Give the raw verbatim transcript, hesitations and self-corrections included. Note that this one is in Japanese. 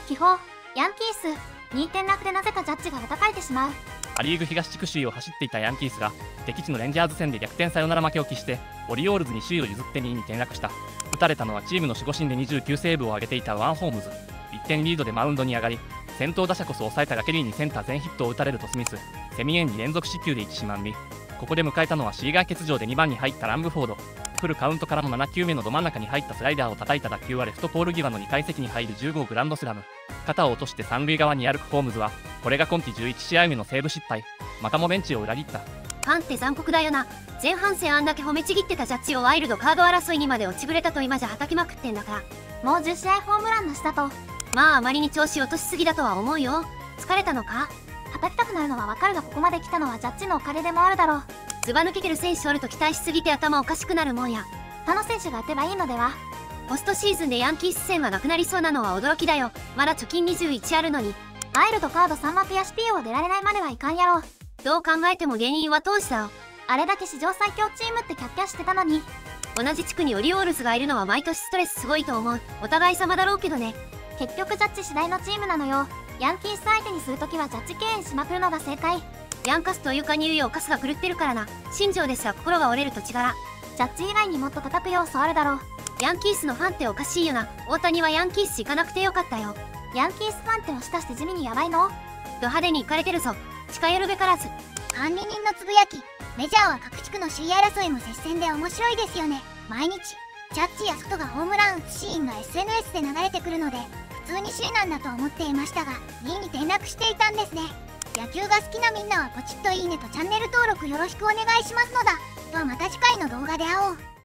気泡、ヤンキース、にてん落でなぜかジャッジが打たかれてしまう。 ア・リーグ東地区首位を走っていたヤンキースが敵地のレンジャーズ戦で逆転サヨナラ負けを喫してオリオールズに首位を譲ってにいに転落した。打たれたのはチームの守護神でにじゅうきゅうセーブを挙げていたワン・ホームズ。いってんリードでマウンドに上がり、先頭打者こそ抑えたがケリーにセンター全ヒットを打たれるとスミス、セミエンに連続失球でいちし満塁。ここで迎えたのはシーガー欠場でにばんに入ったランブフォード。フルカウントからのなな球目のど真ん中に入ったスライダーを叩いた打球はレフトポール際のにかい席に入るじゅう号グランドスラム。肩を落として三塁側に歩くホームズはこれが今季じゅういち試合目のセーブ失敗。またもベンチを裏切った。 ファンって残酷だよな。前半戦あんだけ褒めちぎってたジャッジをワイルドカード争いにまで落ちぶれたと今じゃはたきまくってんだから。 もうじゅう試合ホームランの下と。 まああまりに調子落としすぎだとは思うよ。疲れたのか。 叩きたくなるのはわかるが、ここまで来たのはジャッジのおかげでもあるだろう。 ずば抜けてる選手おると期待しすぎて頭おかしくなるもんや。 他の選手が打てばいいのでは。 ポストシーズンでヤンキース戦はなくなりそうなのは驚きだよ。まだ貯金にじゅういちあるのに。 ワイルドカードさん枠や シーピーオー 出られないまではいかんやろう。 どう考えても原因は投手だよ。 あれだけ史上最強チームってキャッキャしてたのに。 同じ地区にオリオールズがいるのは毎年ストレスすごいと思う。お互い様だろうけどね。 結局ジャッジ次第のチームなのよ。ヤンキース相手にするときはジャッジ敬遠しまくるのが正解。 ヤンカスというかに言うよ、カスが狂ってるからな。新庄ですら心が折れるとちがら。 ジャッジ以外にもっと叩く要素あるだろう。 ヤンキースのファンっておかしいよな。大谷はヤンキース行かなくてよかったよ。 ヤンキースファンって押し出して地味にやばいの。 ド派手に行かれてるぞ。近寄るべからず。 管理人のつぶやき。メジャーは各地区の首位争いも接戦で面白いですよね。毎日ジャッジやソトがホームラン打つシーンが エスエヌエス で流れてくるので、普通に首位なんだと思っていましたがにいに転落していたんですね。野球が好きなみんなはポチッといいねとチャンネル登録よろしくお願いしますのだ。ではまた次回の動画で会おう。